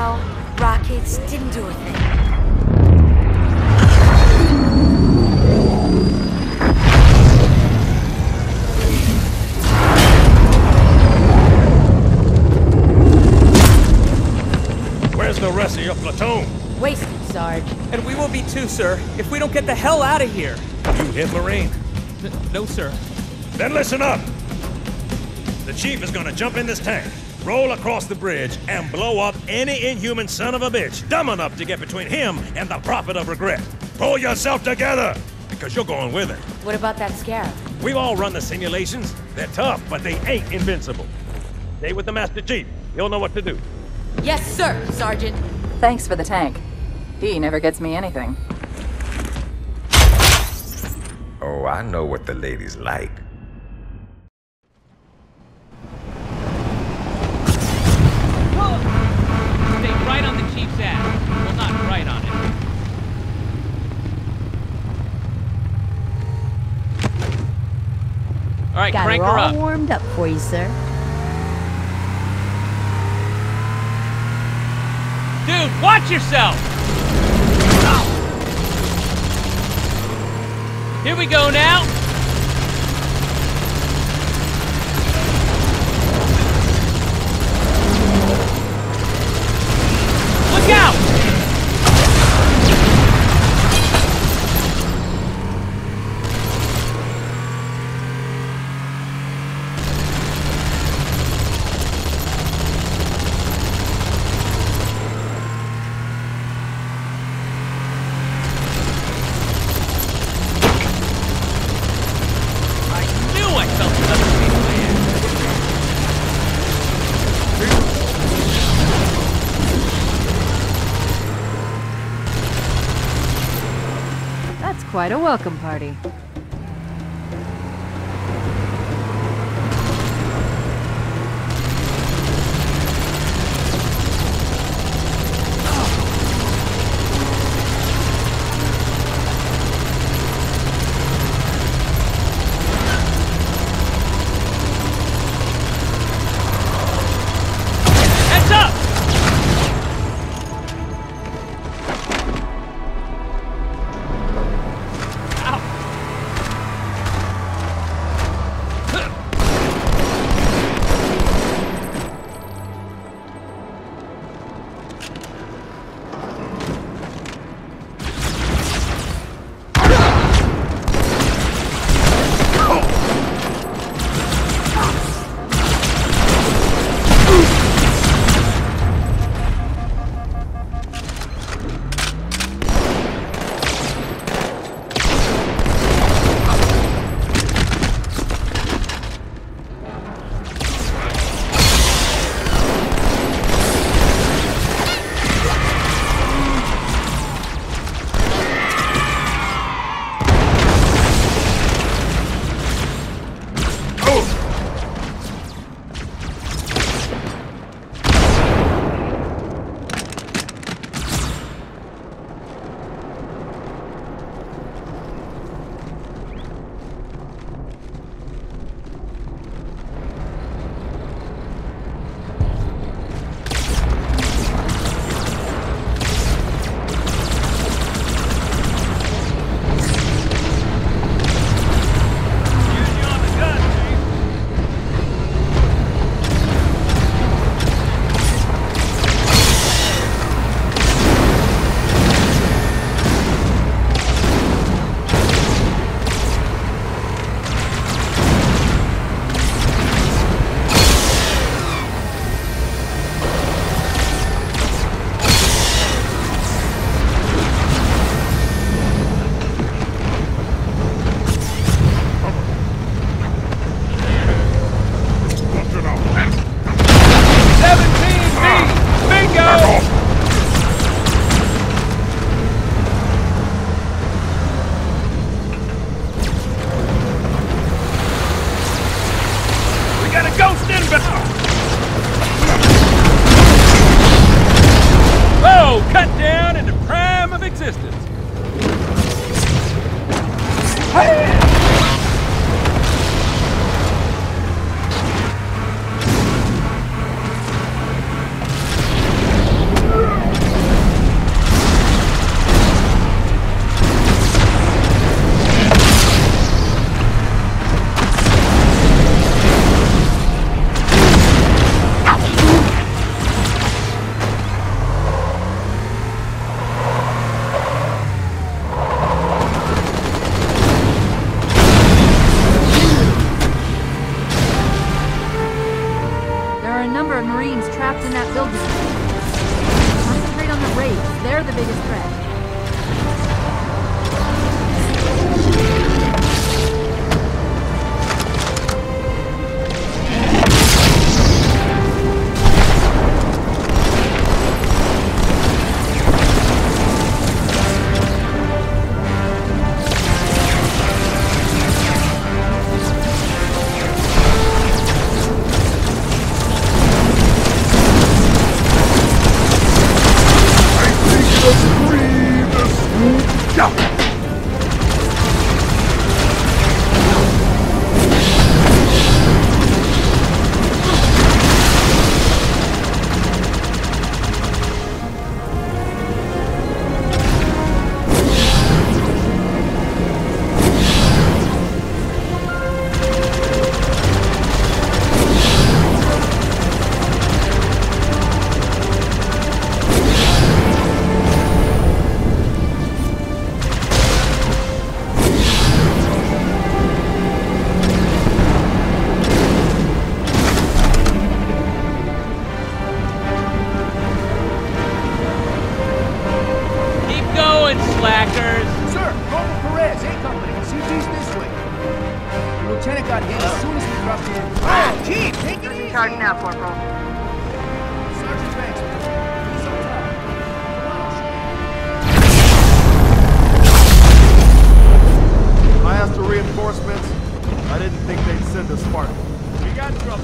Well, rockets didn't do a thing. Where's the rest of your platoon? Wasted, Sarge. And we will be too, sir, if we don't get the hell out of here. You hit Marine? No, sir. Then listen up! The chief is gonna jump in this tank, roll across the bridge, and blow up any inhuman son of a bitch dumb enough to get between him and the Prophet of Regret. Pull yourself together, because you're going with him. What about that Scarab? We've all run the simulations. They're tough, but they ain't invincible. Stay with the Master Chief. He'll know what to do. Yes, sir, Sergeant. Thanks for the tank. He never gets me anything. Oh, I know what the ladies like. Stay right on the chief's ass. Well, not right on it. All right, Got crank her her all up. warmed up for you, sir. Dude, watch yourself! Here we go now. Look out! I felt another piece of my ass. That's quite a welcome party. Heads up! Ow. They're the biggest threat. Slackers! Sir, Corporal Perez, A Company. CT's this way. The lieutenant got hit as soon as we dropped in. Oh, Chief, take it easy! Charge now, Corporal. Sergeant Banks, he's on top. Come on, I'll show you. I asked for reinforcements. I didn't think they'd send a Spartan. We got trouble.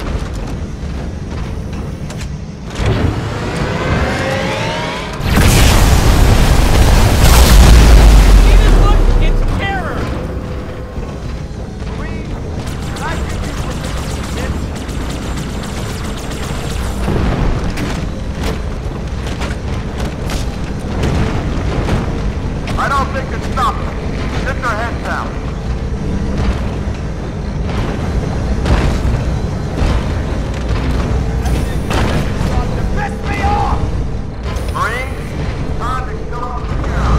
I don't think it's stopped. Sit their heads down. Piss me off! Marines, convicts still on the ground.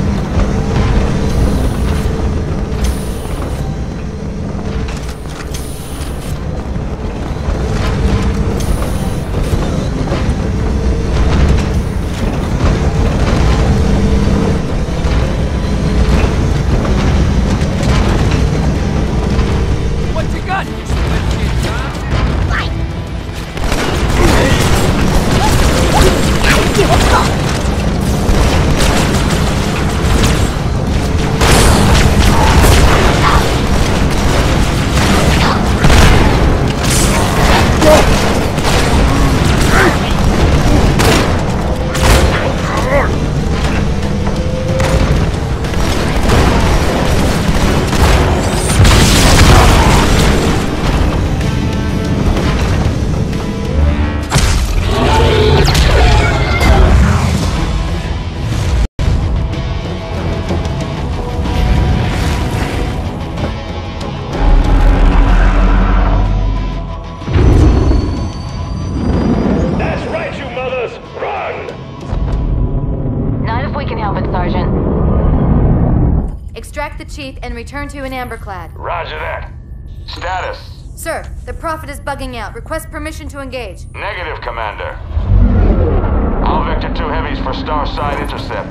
Extract the chief and return to an amberclad. Roger that. Status? Sir, the Prophet is bugging out. Request permission to engage. Negative, Commander. All Vector 2 heavies for Starside intercept.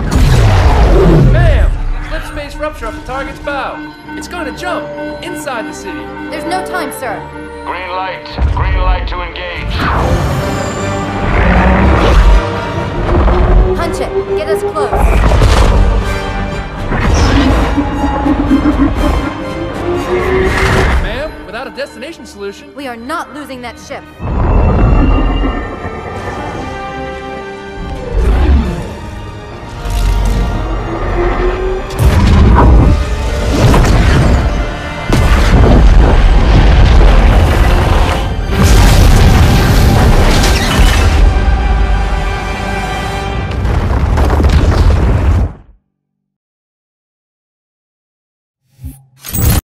Bam! Slip space rupture off the target's bow. It's going to jump inside the city. There's no time, sir. Green light. Green light to engage. Punch it. Get us close. Ma'am, without a destination solution... We are not losing that ship.